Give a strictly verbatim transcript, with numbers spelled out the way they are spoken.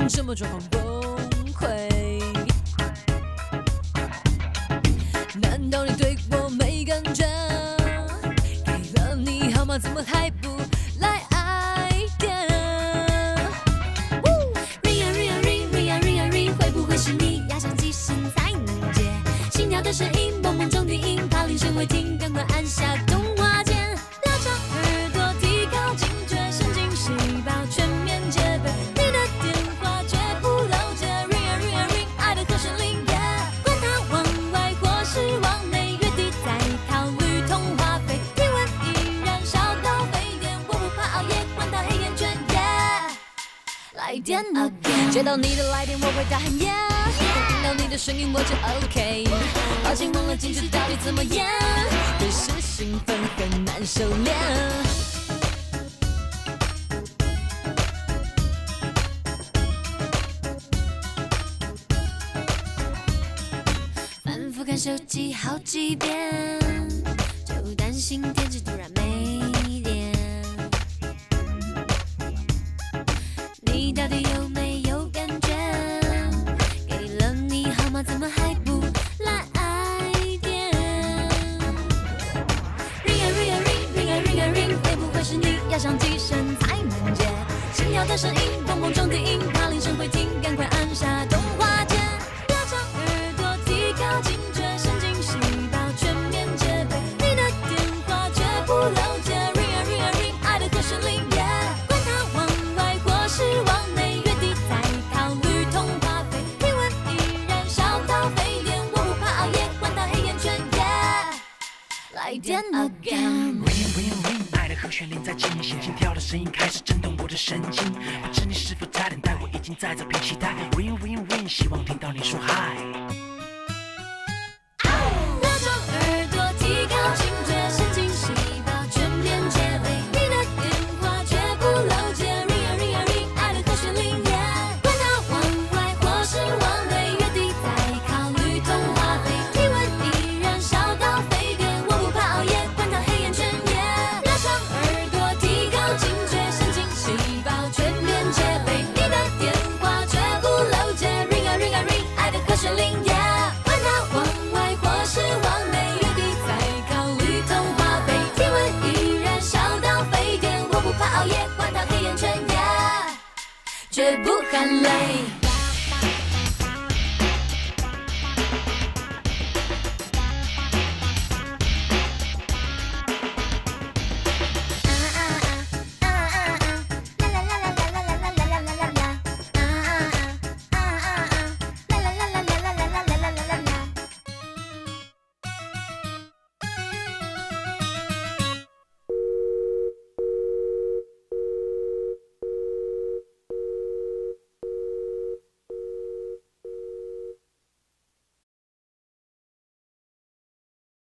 什么状况崩溃？难道你对我没感觉？给了你号码，怎么还不来爱点 ？Ring a ring a ring ring a ring a ring， 会不会是你压上几声才能接？心跳的声音，蹦蹦中低音，怕铃声会停，赶快按下动画键。 拉长耳朵，提高警觉，神经细胞全面戒备。你的电话绝不漏接 ，ring a ring a ring， 爱的和弦铃耶。管它往外或是往内，月底再考虑通话费。体温依然烧到沸点，我不怕熬夜，管它黑眼圈耶。来电 again， 接到你的来电，我会大喊 yeah。听到你的声音，我就 OK。抱歉，忘了进去到底怎么演，可是兴奋很难收敛。反复看手机好几遍，就担心电池突然没电。你到底有没有感觉？给了你号码，怎么还不来爱点 ？Ring a ring a ring ring a ring a ring， 会不会是你压上几声才能接？心跳的声音，蹦蹦中低音，怕铃声会停，赶快按下动画键。拉长耳朵，提高警觉，神经细胞全面戒备。你的电话绝不漏接 ，Ring a ring a ring， 爱的和弦铃耶。管它往外或是往内，月底再考虑通话费。体温依然烧到沸点，我不怕熬夜，管它黑眼圈耶。来电 again。 Ring ring ring， 爱的和弦铃在进行，心跳的声音开始震动我的神经。不知你是否在等待，我已经在这边期待。Ring ring ring， 希望听到你说嗨。 拉长耳朵，提高警觉，神经细胞全面戒备。你的电话绝不漏接 ，Ring a ring a ring， 爱的和弦铃耶。管它往外或是往内，月底再考虑通话费。体温依然烧到沸点，我不怕熬夜，管它黑眼圈耶。拉长耳朵，提高警觉，神经细胞全面戒备。你的电话绝不漏接 ，Ring a ring a ring， 爱的和弦铃耶。管它往外或是往内，月底再考虑通话费。体温依然烧到沸点，我不怕熬夜，管它黑眼圈耶，绝不喊累。